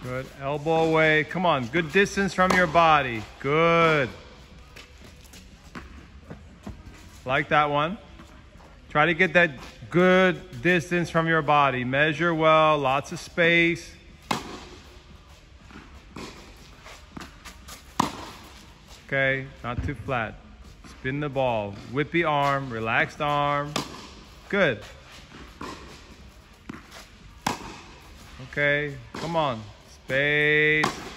Good. Elbow away. Come on. Good distance from your body. Good. Like that one. Try to get that good distance from your body. Measure well. Lots of space. Okay. Not too flat. Spin the ball. Whippy arm. Relaxed arm. Good. Okay. Come on. Space.